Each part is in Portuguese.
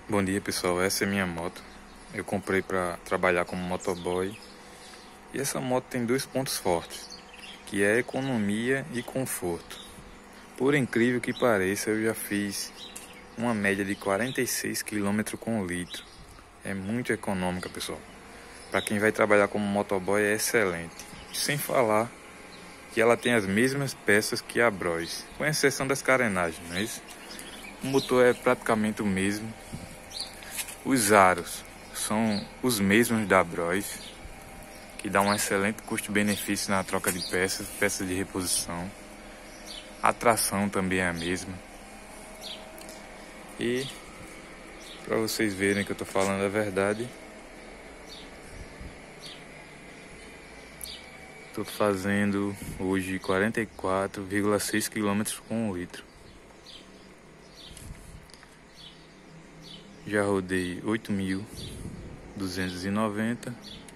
Bom dia pessoal, essa é minha moto. Eu comprei para trabalhar como motoboy. E essa moto tem dois pontos fortes, que é economia e conforto. Por incrível que pareça, eu já fiz uma média de 46 km com litro. É muito econômica, pessoal. Para quem vai trabalhar como motoboy é excelente. Sem falar que ela tem as mesmas peças que a Bros, com exceção das carenagens, não é isso? O motor é praticamente o mesmo. Os aros são os mesmos da Bros, que dá um excelente custo-benefício na troca de peças de reposição. A tração também é a mesma. E para vocês verem que eu estou falando a verdade, estou fazendo hoje 44,6 km com 1 litro. Já rodei 8.290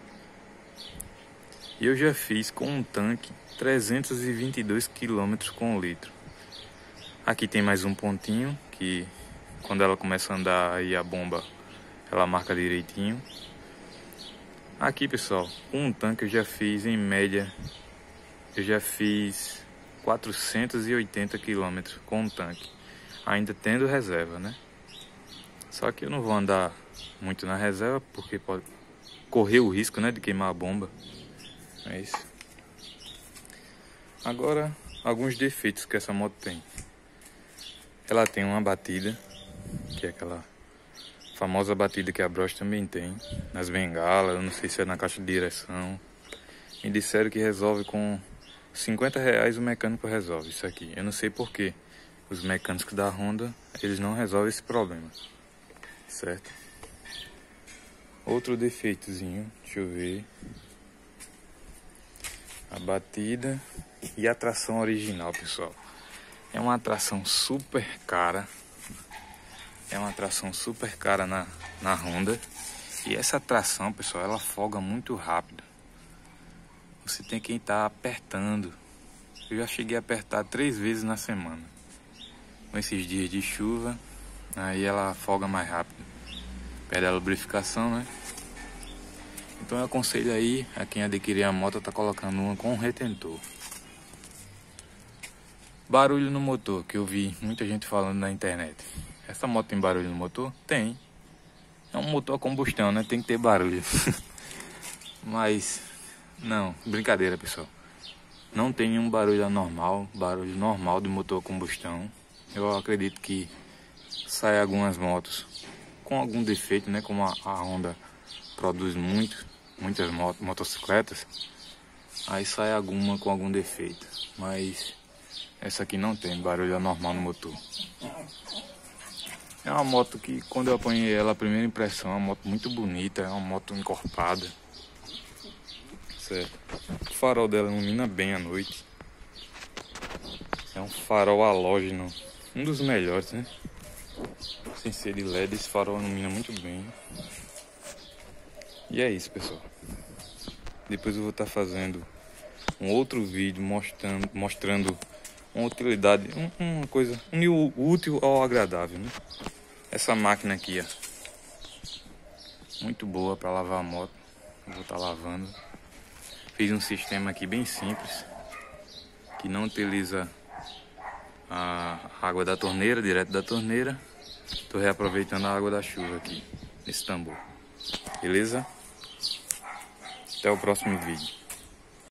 e eu já fiz com um tanque 322 km com 1 litro. Aqui tem mais um pontinho que quando ela começa a andar aí a bomba ela marca direitinho. Aqui pessoal, com um tanque eu já fiz em média, eu já fiz 480 km com um tanque, ainda tendo reserva, né? Só que eu não vou andar muito na reserva porque pode correr o risco, né, de queimar a bomba. É isso. Agora, alguns defeitos que essa moto tem. Ela tem uma batida, que é aquela famosa batida que a Bros também tem, nas bengalas, eu não sei se é na caixa de direção. Me disseram que resolve com R$50 o mecânico resolve isso aqui. Eu não sei porquê. Os mecânicos da Honda, eles não resolvem esse problema. Certo? Outro defeitozinho, deixa eu ver. A batida e a tração original, pessoal. É uma tração super cara. É uma tração super cara na Honda. E essa tração, pessoal, ela afoga muito rápido. Você tem que estar apertando. Eu já cheguei a apertar 3 vezes na semana. Com esses dias de chuva, aí ela afoga mais rápido. Perde a lubrificação, né? Então eu aconselho aí a quem adquirir a moto tá colocando uma com retentor. Barulho no motor, que eu vi muita gente falando na internet. Essa moto tem barulho no motor? Tem. É um motor a combustão, né? Tem que ter barulho. Mas, não, brincadeira pessoal. Não tem nenhum barulho anormal, barulho normal de motor a combustão. Eu acredito que sai algumas motos com algum defeito, né? Como a Honda produz muitas motocicletas, aí sai alguma com algum defeito, mas essa aqui não tem barulho anormal no motor. É uma moto que quando eu apanhei ela, a primeira impressão, é uma moto muito bonita, é uma moto encorpada, certo? O farol dela ilumina bem à noite, é um farol halógeno, um dos melhores, né? Sem ser de LED, esse farol ilumina muito bem. E é isso, pessoal. Depois eu vou estar fazendo um outro vídeo mostrando uma utilidade, uma coisa útil ao agradável, né? Essa máquina aqui, ó, muito boa para lavar a moto. Eu vou estar lavando. Fiz um sistema aqui bem simples, que não utiliza a água da torneira, direto da torneira. Estou reaproveitando a água da chuva aqui, nesse tambor. Beleza? Até o próximo vídeo.